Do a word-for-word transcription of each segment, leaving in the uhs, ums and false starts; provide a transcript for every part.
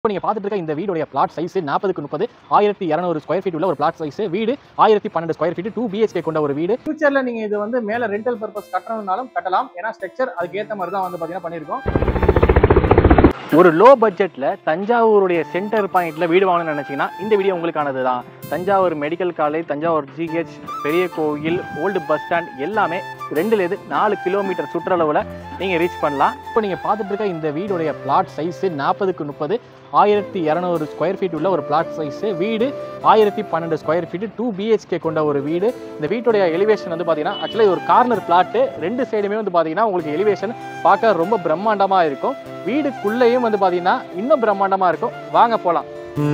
இப்போ நீங்க பார்த்துட்டு இருக்க இந்த வீடியோட பிளாட் சைஸ் நாற்பதுக்கு முப்பது ஆயிரத்தி இருநூறு ஸ்கொயர் ஃபீட் உள்ள ஒரு பிளாட் சைஸ் வீடு ஆயிரத்தி பன்னெண்டு ஸ்கொயர் ஃபீட் டூ பிஹெச்கே கொண்ட ஒரு வீடு. ஃபியூச்சர்ல நீங்க இது வந்து மேல ரெண்டல் பர்பஸ் கட்டணும்னாலும் கட்டலாம். ஏன்னா ஸ்ட்ரக்சர் அதுக்கு ஏற்ற மாதிரி தான் வந்து பாத்தீங்கன்னா பண்ணியிருக்கோம். ஒரு லோ பட்ஜெட்ல தஞ்சாவூருடைய சென்டர் பாயிண்ட்ல வீடு வாங்கணும்னு நினைச்சீங்கன்னா இந்த வீடியோ உங்களுக்கானது தான். Thanjavur medical college, Thanjavur GH, பெரிய கோயில், ஓல்டு பஸ் ஸ்டாண்ட் எல்லாமே ரெண்டுலேருந்து நாலு கிலோமீட்டர் சுற்றளவில் நீங்கள் ரீச் பண்ணலாம். இப்போ நீங்கள் பார்த்துட்டு இருக்க இந்த வீடுடைய பிளாட் சைஸு நாற்பதுக்கு முப்பது ஆயிரத்தி இரநூறு ஸ்கொயர் ஃபீட் உள்ள ஒரு பிளாட் சைஸு வீடு ஆயிரத்தி பன்னெண்டு ஸ்கொயர் ஃபீட் டூ பிஹெச்கே கொண்ட ஒரு வீடு. இந்த வீட்டுடைய எலிவேஷன் வந்து பார்த்தீங்கன்னா ஆக்சுவலி ஒரு கார்னர் பிளாட்டு, ரெண்டு சைடுமே வந்து பார்த்தீங்கன்னா உங்களுக்கு எலிவேஷன் பார்க்க ரொம்ப பிரம்மாண்டமாக இருக்கும். வீடுக்குள்ளேயும் வந்து பார்த்தீங்கன்னா இன்னும் பிரம்மாண்டமாக இருக்கும். வாங்க போகலாம்.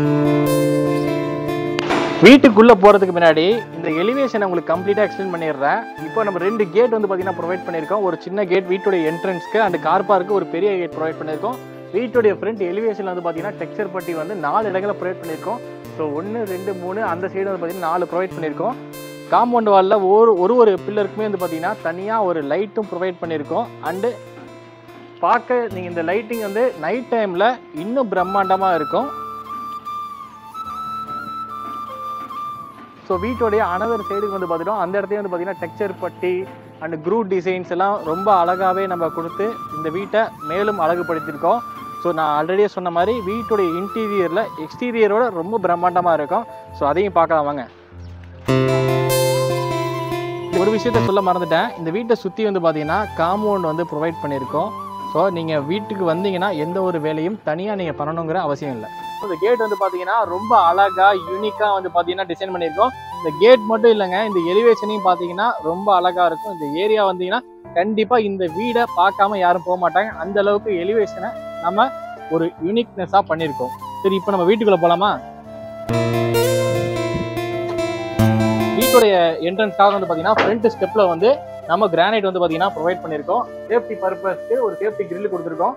வீட்டுக்குள்ளே போகிறதுக்கு முன்னாடி இந்த எலிவேஷனை உங்களுக்கு கம்ப்ளீட்டாக எக்ஸ்பிளைன் பண்ணிடுறேன். இப்போ நம்ம ரெண்டு கேட் வந்து பார்த்தீங்கன்னா ப்ரொவைட் பண்ணியிருக்கோம். ஒரு சின்ன கேட் வீட்டுடைய என்ட்ரன்ஸ்க்கு அண்ட் கார் பார்க்கு, ஒரு பெரிய கேட் ப்ரொவைட் பண்ணியிருக்கோம். வீட்டுடைய ஃப்ரண்ட் எலிவேஷன் வந்து பார்த்தீங்கன்னா டெக்ஸ்சர் பட்டி வந்து நாலு இடங்களை ப்ரொவைட் பண்ணியிருக்கோம். ஸோ ஒன்று ரெண்டு மூணு அந்த சைடு வந்து பார்த்தீங்கன்னா நாலு ப்ரொவைட் பண்ணியிருக்கோம். காம்பவுண்ட் வாலில் ஒரு ஒரு ஒரு பில்லருக்குமே வந்து பார்த்தீங்கன்னா தனியாக ஒரு லைட்டும் ப்ரொவைட் பண்ணியிருக்கோம். அண்டு பார்க்க நீங்கள் இந்த லைட்டிங் வந்து நைட் டைமில் இன்னும் பிரம்மாண்டமாக இருக்கும். ஸோ வீட்டோடைய அனதர் சைடுக்கு வந்து பார்த்துட்டோம். அந்த இடத்தையும் வந்து பார்த்தீங்கன்னா டெக்ஸ்சர் பட்டி அண்ட் க்ரூட் டிசைன்ஸ் எல்லாம் ரொம்ப அழகாகவே நம்ம கொடுத்து இந்த வீட்டை மேலும் அழகுபடுத்தியிருக்கோம். ஸோ நான் ஆல்ரெடியே சொன்ன மாதிரி வீட்டுடைய இன்டீரியரில் எக்ஸ்டீரியரோட ரொம்ப பிரம்மாண்டமாக இருக்கும். ஸோ அதையும் பார்க்கலாம் வாங்க. ஒரு விஷயத்த சொல்ல மறந்துட்டேன். இந்த வீட்டை சுற்றி வந்து பார்த்தீங்கன்னா காம்பவுண்ட் வந்து ப்ரொவைட் பண்ணியிருக்கோம். ஸோ நீங்கள் வீட்டுக்கு வந்தீங்கன்னா எந்த ஒரு வேலையும் தனியாக நீங்கள் பண்ணணுங்கிற அவசியம் இல்லை. இந்த கேட் வந்து பார்த்தீங்கன்னா ரொம்ப அழகாக யூனிக்காக வந்து பார்த்தீங்கன்னா டிசைன் பண்ணியிருக்கோம். இந்த கேட் மட்டும் இல்லைங்க, இந்த எலிவேஷனையும் பார்த்தீங்கன்னா ரொம்ப அழகாக இருக்கும். இந்த ஏரியா வந்தீங்கன்னா கண்டிப்பாக இந்த வீடை பார்க்காம யாரும் போக மாட்டாங்க. அந்த அளவுக்கு எலிவேஷனை நம்ம ஒரு யூனிக்னஸாக பண்ணியிருக்கோம். சரி, இப்போ நம்ம வீட்டுக்குள்ளே போகலாமா? வீட்டுடைய என்ட்ரன்ஸ்க்காக வந்து பார்த்தீங்கன்னா ஃப்ரண்ட் ஸ்டெப்பில் வந்து நம்ம கிரானைட் வந்து பார்த்தீங்கன்னா ப்ரொவைட் பண்ணியிருக்கோம். சேஃப்டி பர்பஸ்க்கு ஒரு சேஃப்டி கிரில் கொடுத்துருக்கோம்.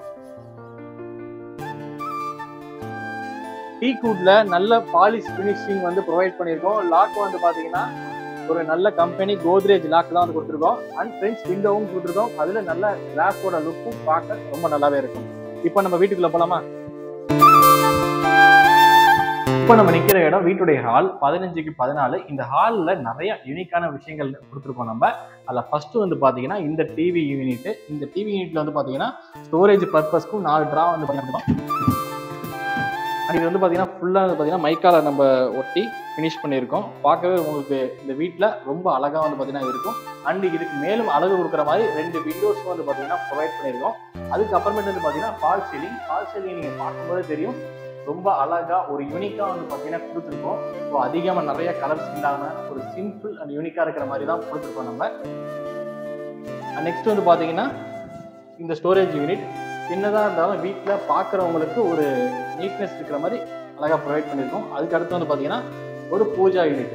டீக்வுட்ல நல்ல பாலிஷ் ஃபினிஷிங் வந்து ப்ரொவைட் பண்ணியிருக்கோம். லாக் வந்து பார்த்தீங்கன்னா ஒரு நல்ல கம்பெனி கோத்ரேஜ் லாக் தான் வந்து கொடுத்துருக்கோம். அண்ட் ஃப்ரெண்ட்ஸ் விண்டோவும் கொடுத்துருக்கோம். அதில் நல்ல கிளாஸோட லுக்கும் பார்க்க ரொம்ப நல்லாவே இருக்கும். இப்போ நம்ம வீட்டுக்குள்ள போகலாமா? இப்போ நம்ம நிற்கிற இடம் வீட்டுடைய ஹால் பதினஞ்சுக்கு பதினாலு. இந்த ஹாலில் நிறைய யூனிக்கான விஷயங்கள் கொடுத்துருக்கோம். நம்ம அதில் ஃபர்ஸ்ட் வந்து பார்த்தீங்கன்னா இந்த டிவி யூனிட். இந்த டிவி யூனிட்ல வந்து பார்த்தீங்கன்னா ஸ்டோரேஜ் பர்பஸ்க்கும் நாலு ட்ரா வந்து பண்ணியிருக்கோம். இது வந்து பார்த்தீங்கன்னா ஃபுல்லாக வந்து பார்த்தீங்கன்னா மைக்கால நம்ம ஒட்டி ஃபினிஷ் பண்ணியிருக்கோம். பார்க்கவே உங்களுக்கு இந்த வீட்டில் ரொம்ப அழகாக வந்து பார்த்தீங்கன்னா இருக்கும். அண்ட் இதுக்கு மேலும் அழகு கொடுக்குற மாதிரி ரெண்டு விண்டோஸ் வந்து பார்த்தீங்கன்னா ப்ரொவைட் பண்ணியிருக்கோம். அதுக்கப்புறமேட்டு வந்து பார்த்தீங்கன்னா ஃபால் சீலிங் ஃபால் சீலிங் நீங்கள் பார்க்கும்போது தெரியும் ரொம்ப அழகாக ஒரு யூனிக்காக வந்து பார்த்தீங்கன்னா கொடுத்துருக்கோம். ஸோ அதிகமாக நிறைய கலர்ஸ் இல்லாமல் ஒரு சிம்பிள் அண்ட் யூனிக்காக இருக்கிற மாதிரி தான் கொடுத்துருக்கோம் நம்ம. நெக்ஸ்ட் வந்து பார்த்தீங்கன்னா இந்த ஸ்டோரேஜ் யூனிட் சின்னதாக இருந்தாலும் வீட்டில் பார்க்குறவங்களுக்கு ஒரு நீட்னஸ் இருக்கிற மாதிரி அழகாக ப்ரொவைட் பண்ணியிருக்கோம். அதுக்கு அடுத்து வந்து பார்த்தீங்கன்னா ஒரு பூஜா யூனிட்.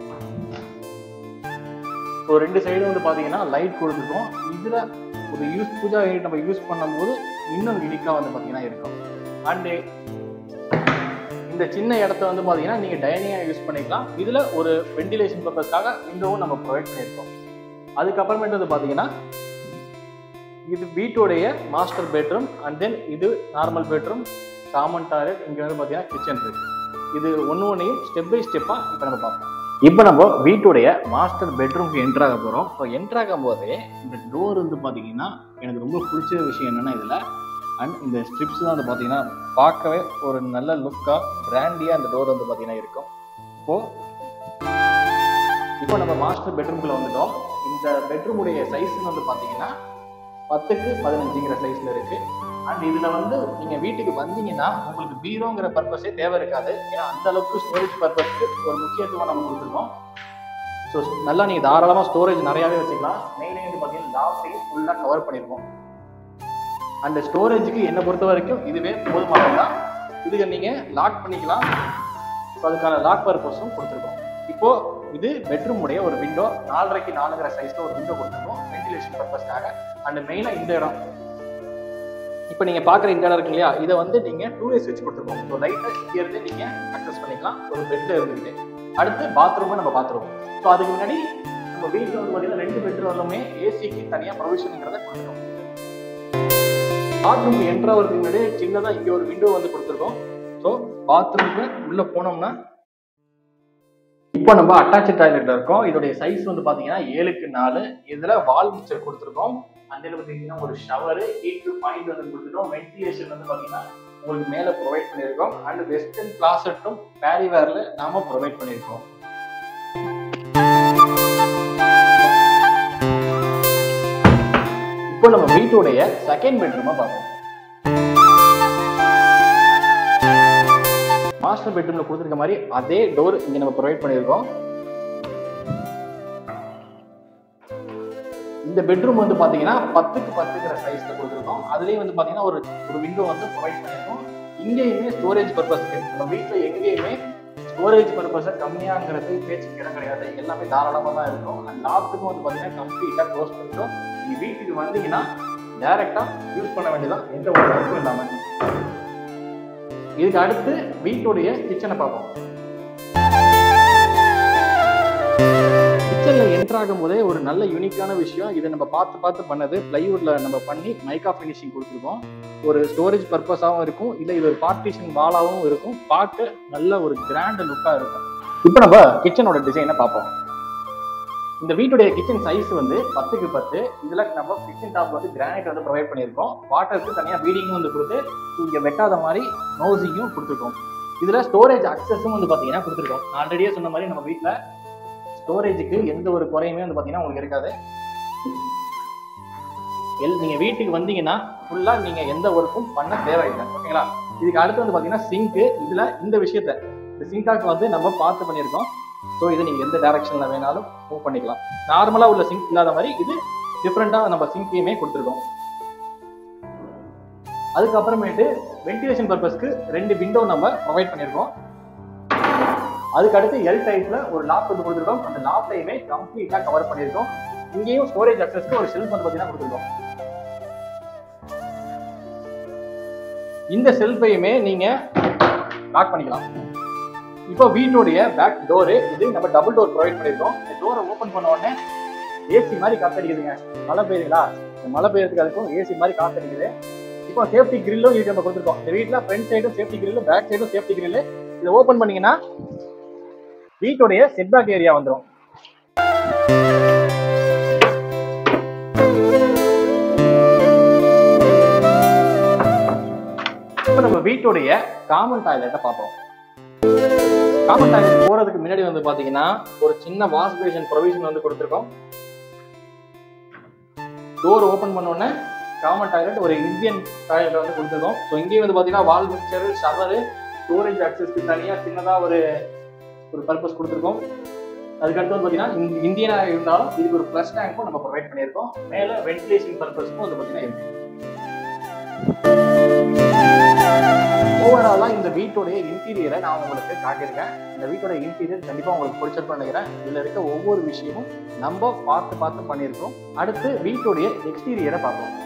ஸோ ரெண்டு சைடும் வந்து பார்த்தீங்கன்னா லைட் கொடுத்துருக்கோம். இதில் ஒரு யூஸ் பூஜா யூனிட் நம்ம யூஸ் பண்ணும்போது இன்னும் யூனிக்காக வந்து பார்த்தீங்கன்னா இருக்கும். அண்டு இந்த சின்ன இடத்த வந்து பார்த்தீங்கன்னா நீங்கள் டைனிங்காக யூஸ் பண்ணிக்கலாம். இதில் ஒரு வென்டிலேஷன் பர்பஸ்க்காக விண்டோவும் நம்ம ப்ரொவைட் பண்ணியிருக்கோம். அதுக்கப்புறமேட்டு வந்து பார்த்தீங்கன்னா இது வீட்டுடைய மாஸ்டர் பெட்ரூம். அண்ட் தென் இது நார்மல் பெட்ரூம், காமன் டாய்லெட், இங்கே வந்து பார்த்தீங்கன்னா கிச்சன் இருக்கு. இது ஒன்று ஒன்றையும் ஸ்டெப் பை ஸ்டெப்பாக இப்போ நம்ம பார்ப்போம். இப்போ நம்ம வீட்டுடைய மாஸ்டர் பெட்ரூம்க்கு என்ட்ராக போகிறோம். ஸோ என்ட்ராகும் போதே இந்த டோர் வந்து பார்த்தீங்கன்னா எனக்கு ரொம்ப பிடிச்ச விஷயம் என்னென்னா இதில் அண்ட் இந்த ஸ்ட்ரிப்ஸ் தான் வந்து பார்த்தீங்கன்னா பார்க்கவே ஒரு நல்ல லுக்காக பிராண்டியாக அந்த டோர் வந்து பார்த்தீங்கன்னா இருக்கும். இப்போது இப்போ நம்ம மாஸ்டர் பெட்ரூம்குள்ளே வந்துட்டோம். இந்த பெட்ரூமுடைய சைஸ்ன்னு வந்து பார்த்தீங்கன்னா பத்துக்கு பதினஞ்சுங்கிற சைஸ்ல இருக்கு. அண்ட் இதுல வந்து நீங்க வீட்டுக்கு வந்தீங்கன்னா உங்களுக்கு பீரோங்கிற பர்பஸே தேவை இருக்காது. ஏன்னா அந்த அளவுக்கு ஸ்டோரேஜ் பர்பஸ்க்கு ஒரு முக்கியத்துவம் நம்ம கொடுத்துருக்கோம். ஸோ நல்லா நீங்க தாராளமாக ஸ்டோரேஜ் நிறையாவே வச்சுக்கலாம். மெயினே வந்து பார்த்தீங்கன்னா லாஃப்டையும் ஃபுல்லாக கவர் பண்ணியிருக்கோம். அந்த ஸ்டோரேஜுக்கு என்னை பொறுத்த வரைக்கும் இதுவே போதுமானது தான். இதுக்கு நீங்க லாக் பண்ணிக்கலாம். ஸோ அதுக்கான லாக் பர்பஸும் கொடுத்துருக்கோம். இப்போ இது பெட்ரூம் உடைய ஒரு விண்டோ, நாலரைக்கு நாலுங்கிற சைஸ்ல ஒரு விண்டோ கொடுத்துருக்கோம் வென்டிலேஷன் பர்பஸ்க்காக. அண்ட் மெயினாக இந்த இடம் இப்போ நீங்கள் பார்க்குற இந்த இடம் இருக்கு இல்லையா, இதை வந்து நீங்கள் டூ வே ஸ்விட்ச் கொடுத்துருக்கோம். ஸோ லைட்டை இங்கே இருந்து நீங்கள் அக்சஸ் பண்ணிக்கலாம் ஒரு பெட்டில் இருந்துக்கிட்டு. அடுத்து பாத்ரூமை நம்ம பார்த்துருவோம். ஸோ அதுக்கு முன்னாடி நம்ம வீட்டில் வந்து பார்த்தீங்கன்னா ரெண்டு பெட்ரூம்லுமே ஏசிக்கு தனியாக ப்ரொவிஷனுங்கிறத கொடுத்துருக்கோம். பாத்ரூம் என்ட்ராகிறதுக்கு முன்னாடி சின்னதாக இங்கே ஒரு விண்டோ வந்து கொடுத்துருக்கோம். பாத்ரூமுக்கு உள்ள போனோம்னா இப்போ நம்ம அட்டாச் டாய்லெட்ல இருக்கோம். இதோடைய சைஸ் வந்து பாத்தீங்கன்னா ஏழுக்கு நாலு. இதுல வால் மிக்சர் கொடுத்துருக்கோம். அந்த பாத்தீங்கன்னா ஒரு ஷவர், ஹீட்டர் பாயிண்ட் வந்து கொடுத்துருக்கோம். வென்டிலேஷன் வந்து பாத்தீங்கன்னா உங்களுக்கு மேல ப்ரொவைட் பண்ணியிருக்கோம். அண்ட் வெஸ்டர்ன் கிளாசெட்டும் பேரிவேர்ல நாம ப்ரொவைட் பண்ணியிருக்கோம். இப்போ நம்ம வீட்டுடைய செகண்ட் பெட்ரூமை பார்ப்போம். மாஸ்டர் பெட்ரூம்ல கொடுத்துருக்க மாதிரி அதே டோர் இங்க நம்ம ப்ரொவைட் பண்ணியிருக்கோம். இந்த பெட்ரூம் வந்து பாத்தீங்கன்னா பத்துக்கு பத்துங்கிற சைஸ்ல கொடுத்துருக்கோம். அதுலயும் வந்து பாத்தீங்கன்னா ஒரு ஒரு விண்டோ வந்து ப்ரொவைட் பண்ணியிருக்கோம். இங்கேயுமே ஸ்டோரேஜ் பர்பஸ்க்கு நம்ம வீட்டுல எங்கேயுமே ஸ்டோரேஜ் பர்பஸ் கம்மியாங்கிறது பேச்சுக்கு இடம் கிடையாது. எல்லாமே தாராளமா தான் இருக்கும். அந்த லாஃப்ட்டுக்கும் வந்து பாத்தீங்கன்னா கம்ப்ளீட்டா க்ளோஸ் பண்ணிட்டோம். நீங்க வீட்டுக்கு வந்தீங்கன்னா டைரக்டா யூஸ் பண்ண வேண்டியதான், எந்த ஒரு ஒர்க்கும் இல்லாம. இதுக்கு அடுத்து வீட்டுடைய கிச்சனை பார்ப்போம். கிச்சன்ல என்டர் ஆகும் போதே ஒரு நல்ல யூனிக்கான விஷயம், இதை நம்ம பார்த்து பார்த்து பண்ணது பிளைவுட்ல நம்ம பண்ணி மைக்கா ஃபினிஷிங் கொடுத்துருக்கோம். ஒரு ஸ்டோரேஜ் பர்பஸாகவும் இருக்கும், இல்லை இது ஒரு பார்ட்டிஷன் வாலாகவும் இருக்கும். பார்க்க நல்ல ஒரு கிராண்ட் லுக்காக இருக்கும். இப்போ நம்ம கிச்சனோட டிசைனை பார்ப்போம். இந்த வீட்டுடைய கிச்சன் சைஸ் வந்து பத்துக்கு பத்து. இதுல நம்ம கிச்சன் டாப் வந்து கிரானைட் வந்து ப்ரொவைட் பண்ணியிருக்கோம். வாட்டருக்கு தனியாக பீடிங்கும் வந்து கொடுத்து இங்கே வெட்டாத மாதிரி நோசிங்கும் கொடுத்துருக்கோம். இதுல ஸ்டோரேஜ் அக்சஸும் வந்து பார்த்தீங்கன்னா கொடுத்துருக்கோம். ஆல்ரெடியே சொன்ன மாதிரி நம்ம வீட்டில் ஸ்டோரேஜுக்கு எந்த ஒரு குறையுமே வந்து பார்த்தீங்கன்னா உங்களுக்கு இருக்காது. எல் நீங்கள் வீட்டுக்கு வந்தீங்கன்னா ஃபுல்லாக நீங்கள் எந்த ஒர்க்கும் பண்ண தேவையில்லை. ஓகேங்களா? இதுக்கு அடுத்து வந்து பார்த்தீங்கன்னா சிங்க்கு. இதில் இந்த விஷயத்த இந்த சிங்காக்கு வந்து நம்ம பார்த்து பண்ணியிருக்கோம். ஸோ இதை நீங்கள் எந்த டைரக்ஷனில் வேணாலும் மூவ் பண்ணிக்கலாம். நார்மலாக உள்ள சிங்க் இல்லாத மாதிரி இது டிஃப்ரெண்ட்டாக நம்ம சிங்கையுமே கொடுத்துருக்கோம். அதுக்கப்புறமேட்டு வென்டிலேஷன் பர்பஸ்க்கு ரெண்டு விண்டோ நம்ம ப்ரொவைட் பண்ணியிருக்கோம். அதுக்கடுத்து எல் டைப்ல ஒரு லாஃப்ட் வந்து கொடுத்துருக்கோம். அந்த லாஃப்டையுமே கம்ப்ளீட்டா கவர் பண்ணியிருக்கோம். இங்கேயும் ஸ்டோரேஜ் அக்சஸ்க்கு ஒரு ஷெல்ஃப் வந்து பார்த்தீங்கன்னா கொடுத்துருக்கோம். இந்த ஷெல்ஃபையுமே நீங்க லாக் பண்ணிக்கலாம். இப்போ வீட்டுடைய பேக் டோரு இது நம்ம டபுள் டோர் ப்ரொவைட் பண்ணியிருக்கோம். இந்த டோரை ஓப்பன் பண்ண உடனே ஏசி மாதிரி காத்தடிக்குதுங்க. மழை பெய்யுதுங்களா? மழை பெய்யறதுக்கு அதுக்கும் ஏசி மாதிரி காத்தடிக்குது. இப்போ சேஃப்டி கிரில்லும் இது நம்ம கொடுத்துருக்கோம். இந்த வீட்டில் ஃப்ரண்ட் சைடும் சேஃப்டி கிரில், பேக் சைடும் சேஃப்டி கிரில். இதை ஓப்பன் பண்ணீங்கன்னா வீட்டுடைய செட்பேக் ஏரியா வந்துடும். இப்போ நம்ம வீட்டுடைய காமன் டாய்லெட்டை பார்ப்போம். காமன் டாய்லெட் போறதுக்கு முன்னாடி வந்து பாத்தீங்கன்னா ஒரு சின்ன வாஷ் பேஷன் ப்ரொவிஷன் வந்து கொடுத்துருக்கோம். டோர் ஓபன் பண்ண உடனே காமன் டாய்லெட் ஒரு இந்தியன் டாய்லெட் வந்து கொடுத்துருக்கோம். ஸோ இங்கேயும் வந்து பாத்தீங்கன்னா வால் மிக்சர், ஷவர், ஸ்டோரேஜ் அக்சஸ்க்கு தனியா சின்னதா ஒரு ஒரு பர்பஸ் கொடுத்துருக்கோம். அதுக்கடுத்து வந்து பாத்தீங்கன்னா இந்தியனா இருந்தாலும் இதுக்கு ஒரு பிளஸ் டேங்க்கும் நம்ம ப்ரொவைட் பண்ணியிருக்கோம். மேல வென்டிலேஷன் பர்பஸ்க்கும் வந்து பாத்தீங்கன்னா இருக்கு. ஓவராலா இந்த வீட்டுடைய இன்டீரியரை நான் உங்களுக்கு காட்டியிருக்கேன். இந்த வீட்டோட இன்டீரியர் கண்டிப்பா உங்களுக்கு பிடிச்சிருக்கும்னு நினைக்கிறேன். இதுல இருக்க ஒவ்வொரு விஷயமும் நம்ம பார்த்து பார்த்து பண்ணியிருக்கோம். அடுத்து வீட்டுடைய எக்ஸ்டீரியரை பார்ப்போம்.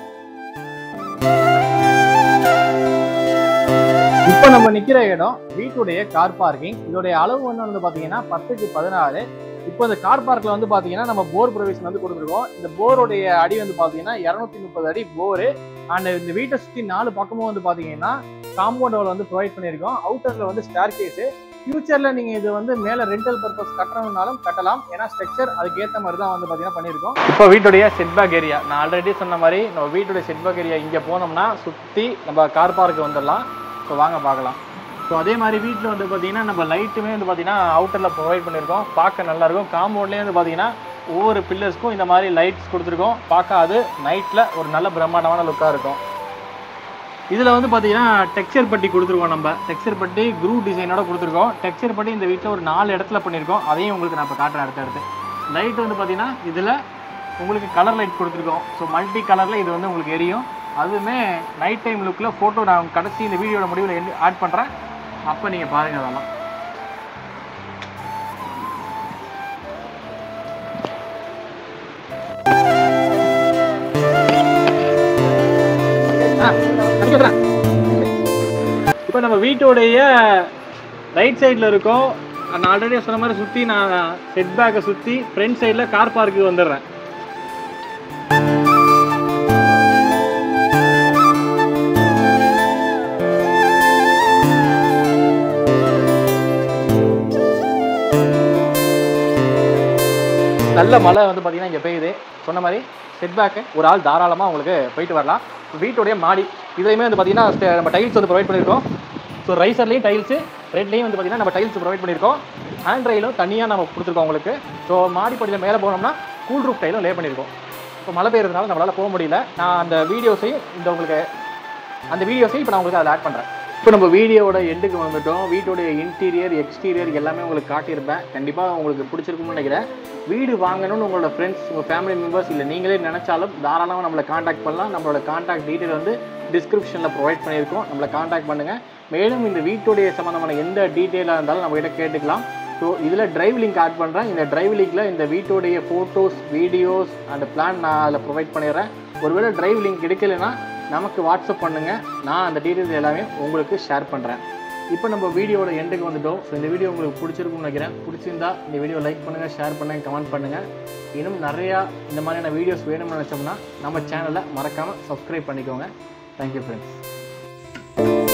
இப்போ நம்ம நிக்கிற இடம் வீட்டுடைய கார் பார்க்கிங். இதோடைய அளவு வந்து பாத்தீங்கன்னா பத்துக்கு பதினாறு. இப்போ இந்த கார் பார்க்ல வந்து பாத்தீங்கன்னா நம்ம போர் ப்ரொவிஷன் வந்து கொடுத்துருக்கோம். இந்த போருடைய அடி வந்து பாத்தீங்கன்னா இருநூத்தி முப்பது அடி போரு. அண்ட் இந்த வீட்டை சுத்தி நாலு பக்கமும் வந்து பாத்தீங்கன்னா காம்பவுண்ட் வால் வந்து ப்ரொவைட் பண்ணியிருக்கோம். அவுட்டர்ல வந்து ஸ்டேர் கேஸ். ஃபியூச்சர்ல நீங்க இது வந்து மேல ரெண்டல் பர்பஸ் கட்டணும்னாலும் கட்டலாம். ஏன்னா ஸ்ட்ரக்சர் அதுக்கு ஏற்ற மாதிரி தான் வந்து பாத்தீங்கன்னா பண்ணியிருக்கோம். இப்போ வீட்டுடைய செட்பேக் ஏரியா நான் ஆல்ரெடி சொன்ன மாதிரி நம்ம வீட்டுடைய செட்பேக் ஏரியா இங்க போனோம்னா சுத்தி நம்ம கார் பார்க் வந்துடலாம். ஸோ வாங்க பார்க்கலாம். ஸோ அதே மாதிரி வீட்டில் வந்து பார்த்தீங்கன்னா நம்ம லைட்டுமே வந்து பார்த்தீங்கன்னா அவுட்டரில் ப்ரொவைட் பண்ணியிருக்கோம். பார்க்க நல்லாயிருக்கும். காம்பவுண்ட்லேயே வந்து பார்த்தீங்கன்னா ஒவ்வொரு பில்லர்ஸ்க்கும் இந்த மாதிரி லைட்ஸ் கொடுத்துருக்கோம். பார்க்க அது நைட்டில் ஒரு நல்ல பிரம்மாண்டமான லுக்காக இருக்கும். இதில் வந்து பார்த்தீங்கன்னா டெக்ஸ்சர் பட்டி கொடுத்துருக்கோம். நம்ம டெக்ஸ்சர் பட்டி க்ரூ டிசைனோட கொடுத்துருக்கோம். டெக்ஸ்சர் பட்டி இந்த வீட்டில் ஒரு நாலு இடத்துல பண்ணியிருக்கோம். அதையும் உங்களுக்கு நான் இப்போ காட்டுறேன் அடுத்த அடுத்து. லைட் வந்து பார்த்தீங்கன்னா இதில் உங்களுக்கு கலர் லைட் கொடுத்துருக்கோம். ஸோ மல்டி கலரில் இது வந்து உங்களுக்கு எரியும். அதுவுமே நைட் டைம் லுக்கில் ஃபோட்டோ நான் கடைசி இந்த வீடியோட முடிவில் ஆட் பண்ணுறேன். அப்போ நீங்கள் பாருங்கள் அதெல்லாம். இப்போ நம்ம வீட்டோடைய ரைட் சைடில் இருக்கோம். நான் ஆல்ரெடி சொன்ன மாதிரி சுற்றி நான் செட் பேக்கை சுற்றி ஃப்ரண்ட் சைடில் கார் பார்க்கு வந்துடுறேன். நல்ல மழை வந்து பார்த்தீங்கன்னா இங்கே பெய்யுது. சொன்ன மாதிரி செட் பேக்கு ஒரு ஆள் தாராளமாக உங்களுக்கு போயிட்டு வரலாம். வீட்டுடைய மாடி இதுலையுமே வந்து பார்த்தீங்கன்னா நம்ம டைல்ஸ் வந்து ப்ரொவைட் பண்ணியிருக்கோம். ஸோ ரைசர்லேயும் டைல்ஸு, ரெட்லேயும் வந்து பார்த்தீங்கன்னா நம்ம டைல்ஸ் ப்ரொவைட் பண்ணியிருக்கோம். ஹேண்ட் ரைலும் தனியாக நம்ம கொடுத்துருக்கோம் உங்களுக்கு. ஸோ மாடிப்படியில் மேலே போனோம்னா கூல் ரூஃப் டைலும் லே பண்ணியிருக்கோம். ஸோ மழை பெய்யறதுனால நம்மளால் போக முடியல. நான் அந்த வீடியோஸையும் இந்த உங்களுக்கு அந்த வீடியோஸையும் இப்போ நான் உங்களுக்கு அதில் ஆட் பண்ணுறேன். இப்போ நம்ம வீடியோவோட எண்டுக்கு வந்துட்டோம். வீட்டோடைய இன்டீரியர் எக்ஸ்டீரியர் எல்லாமே உங்களுக்கு காட்டியிருப்பேன். கண்டிப்பாக உங்களுக்கு பிடிச்சிருக்கும்னு நினைக்கிறேன். வீடு வாங்கணும்னு உங்களோட ஃப்ரெண்ட்ஸ், உங்கள் ஃபேமிலி மெம்பர்ஸ் இல்லை நீங்களே நினச்சாலும் தாராளமாக நம்மளை காண்டாக்ட் பண்ணலாம். நம்மளோட காண்டாக்ட் டீட்டெயில் வந்து டிஸ்கிரிப்ஷனில் ப்ரொவைட் பண்ணியிருக்கோம். நம்மளை காண்டாக்ட் பண்ணுங்கள். மேலும் இந்த வீட்டுடைய சம்மந்தமான எந்த டீட்டெயிலாக இருந்தாலும் நம்மகிட்ட கேட்டுக்கலாம். ஸோ இதில் டிரைவ் லிங்க் ஆட் பண்ணுறேன். இந்த டிரைவ் லிங்கில் இந்த வீட்டுடைய ஃபோட்டோஸ், வீடியோஸ் அந்த பிளான் நான் அதில் ப்ரொவைட் பண்ணிடுறேன். ஒருவேளை டிரைவ் லிங்க் கிடைக்கலைன்னா நமக்கு வாட்ஸ்அப் பண்ணுங்கள். நான் அந்த டீட்டெயில்ஸ் எல்லாமே உங்களுக்கு ஷேர் பண்ணுறேன். இப்போ நம்ம வீடியோட எண்டுக்கு வந்துட்டோம். ஸோ இந்த வீடியோ உங்களுக்கு பிடிச்சிருக்கும்னு நினைக்கிறேன். பிடிச்சிருந்தா இந்த வீடியோ லைக் பண்ணுங்கள், ஷேர் பண்ணுங்கள், கமெண்ட் பண்ணுங்கள். இன்னும் நிறையா இந்த மாதிரியான வீடியோஸ் வேணும்னு நினச்சோம்னா நம்ம சேனலை மறக்காமல் சப்ஸ்கிரைப் பண்ணிக்கோங்க. Thank you friends.